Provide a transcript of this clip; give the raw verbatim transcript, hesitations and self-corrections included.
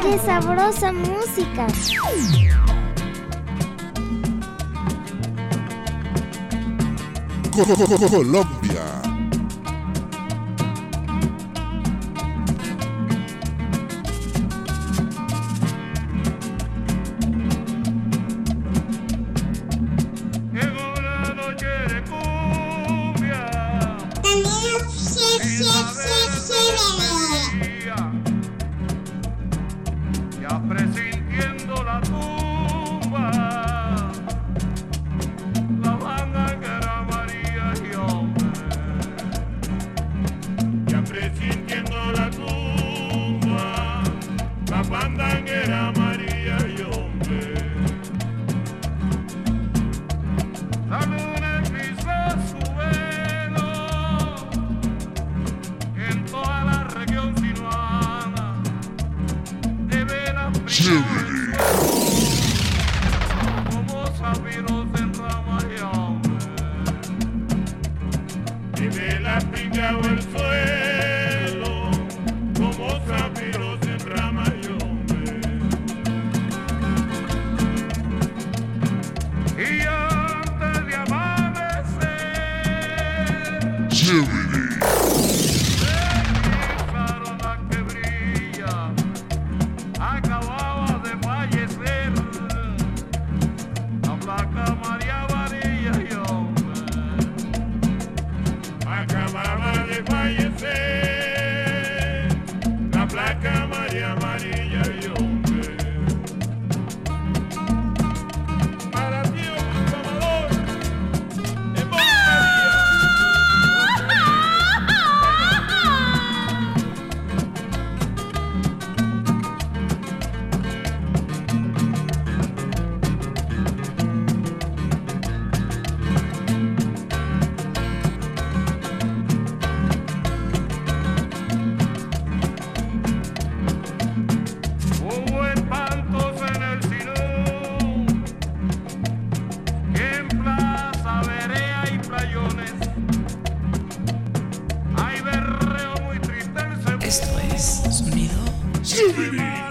¡Qué sabrosa música! Colombia. Presintiendo la tumba, la banda que era María y hombre, ya presintiendo la tumba, la banda que era María y hombre, la luna pisó su velo en toda la región sinuana. Chévere. Como zafiros en rama y hombre, y de la pinga o el suelo, como zafiros en rama y hombre. Y antes de amanecer, Chévere. acababa de fallecer la flaca María María y hombre, acababa de fallecer la flaca María María y hombre. Para ti, Amador, en voz Esto es Sonido Chévere.